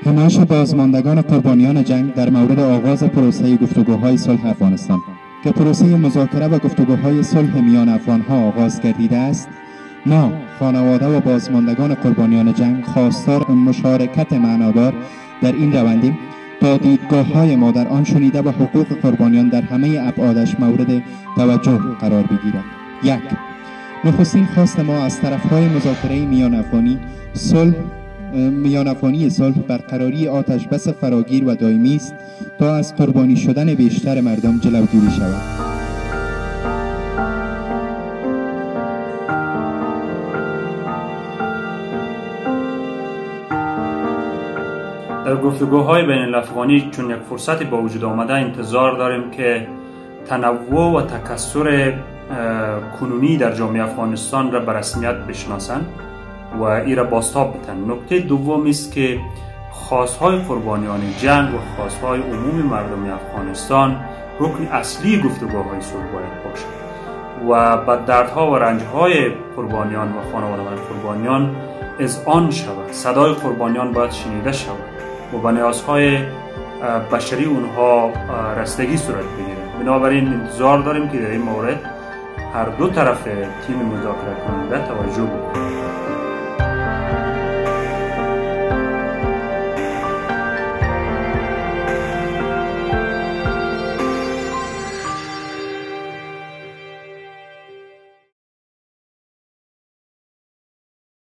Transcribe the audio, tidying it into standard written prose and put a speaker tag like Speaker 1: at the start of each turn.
Speaker 1: همایش بازماندگان قربانیان جنگ در مورد آغاز پروسه گفتگوهای صلح افغانستان که پروسه مذاکره و گفتگوهای صلح میان افغانها آغاز گردیده است، ما خانواده و بازماندگان قربانیان جنگ خواستار مشارکت معنادار در این روندیم تا دیدگاه‌های ما در آن شنیده و حقوق قربانیان در همه ابعادش مورد توجه قرار بگیرد. 1. نخستین خواست ما از طرف‌های مذاکره میان افغانی صلح برقراری آتش بس فراگیر و دائمی است تا از قربانی شدن بیشتر مردم جلوگیری شود.
Speaker 2: در گفتگوهای بین الافغانی چون یک فرصتی با وجود آمده انتظار داریم که تنوع و تکثر کنونی در جامعه افغانستان را به رسمیت بشناسند و این را بازتاب بدن. نکته دوم است که خواستهای قربانیان جنگ و خواستهای عمومی مردم افغانستان رکن اصلی گفتگوهای صلح باید باشد و به دردها و رنجهای قربانیان و خانواده‌های قربانیان اذعان شود. صدای قربانیان باید شنیده شود و به نیازهای بشری اونها رسیدگی صورت بگیرد. بنابراین انتظار داریم که در این مورد هر دو طرف تیم مذاکره کننده توجه بکنند.